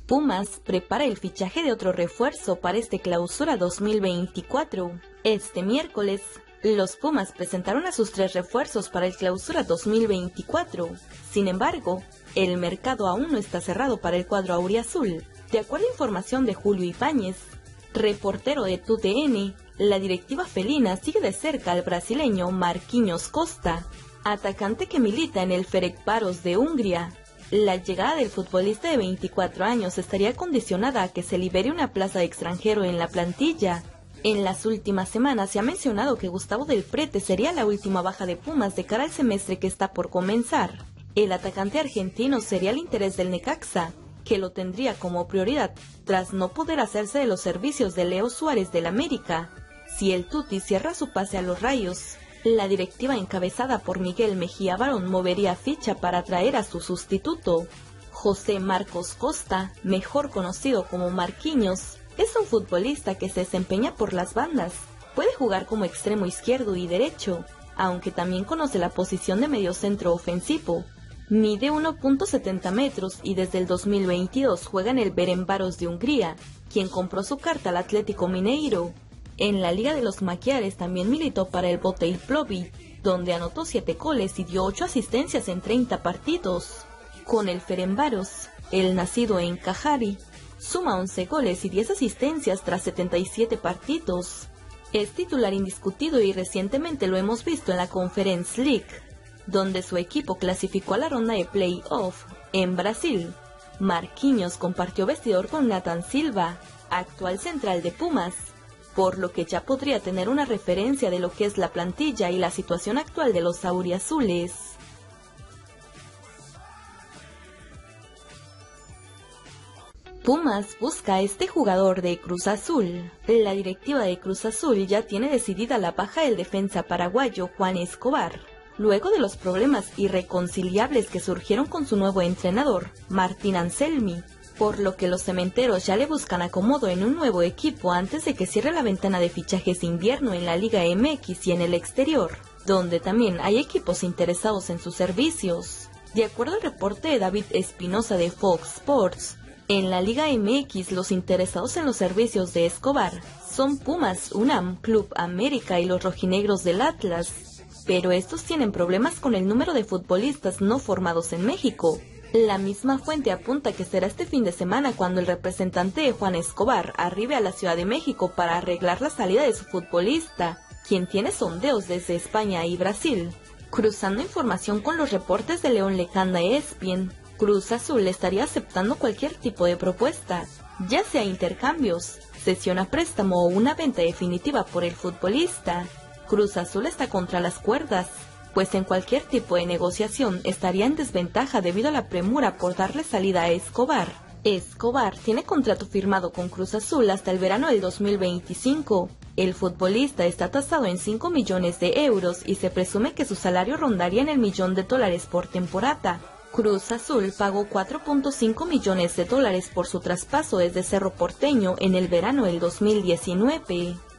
Pumas prepara el fichaje de otro refuerzo para este Clausura 2024. Este miércoles, los Pumas presentaron a sus 3 refuerzos para el Clausura 2024. Sin embargo, el mercado aún no está cerrado para el cuadro auriazul. De acuerdo a información de Julio Ibáñez, reportero de TUDN, la directiva felina sigue de cerca al brasileño Marquinhos Costa, atacante que milita en el Ferencváros de Hungría. La llegada del futbolista de 24 años estaría condicionada a que se libere una plaza de extranjero en la plantilla. En las últimas semanas se ha mencionado que Gustavo Del Prete sería la última baja de Pumas de cara al semestre que está por comenzar. El atacante argentino sería el interés del Necaxa, que lo tendría como prioridad, tras no poder hacerse de los servicios de Leo Suárez del América. Si el Tuti cierra su pase a los Rayos, la directiva encabezada por Miguel Mejía Barón movería ficha para traer a su sustituto. José Marcos Costa, mejor conocido como Marquinhos, es un futbolista que se desempeña por las bandas. Puede jugar como extremo izquierdo y derecho, aunque también conoce la posición de mediocentro ofensivo. Mide 1.70 metros y desde el 2022 juega en el Ferencváros de Hungría, quien compró su carta al Atlético Mineiro. En la Liga de los Maquiares también militó para el Boteil Plovdiv, donde anotó 7 goles y dio 8 asistencias en 30 partidos. Con el Ferencváros, el nacido en Cagliari, suma 11 goles y 10 asistencias tras 77 partidos. Es titular indiscutido y recientemente lo hemos visto en la Conference League, donde su equipo clasificó a la ronda de play-off en Brasil. Marquinhos compartió vestidor con Nathan Silva, actual central de Pumas, por lo que ya podría tener una referencia de lo que es la plantilla y la situación actual de los auriazules. Pumas busca a este jugador de Cruz Azul. La directiva de Cruz Azul ya tiene decidida la baja del defensa paraguayo Juan Escobar, luego de los problemas irreconciliables que surgieron con su nuevo entrenador, Martín Anselmi, por lo que los cementeros ya le buscan acomodo en un nuevo equipo antes de que cierre la ventana de fichajes de invierno en la Liga MX y en el exterior, donde también hay equipos interesados en sus servicios. De acuerdo al reporte de David Espinosa de Fox Sports, en la Liga MX los interesados en los servicios de Escobar son Pumas, UNAM, Club América y los rojinegros del Atlas, pero estos tienen problemas con el número de futbolistas no formados en México. La misma fuente apunta que será este fin de semana cuando el representante de Juan Escobar arribe a la Ciudad de México para arreglar la salida de su futbolista, quien tiene sondeos desde España y Brasil. Cruzando información con los reportes de León Lecanda y ESPN, Cruz Azul estaría aceptando cualquier tipo de propuesta, ya sea intercambios, cesión a préstamo o una venta definitiva por el futbolista. Cruz Azul está contra las cuerdas, pues en cualquier tipo de negociación estaría en desventaja debido a la premura por darle salida a Escobar. Escobar tiene contrato firmado con Cruz Azul hasta el verano del 2025. El futbolista está tasado en 5 millones de euros y se presume que su salario rondaría en el $1.000.000 por temporada. Cruz Azul pagó $4.5 millones por su traspaso desde Cerro Porteño en el verano del 2019.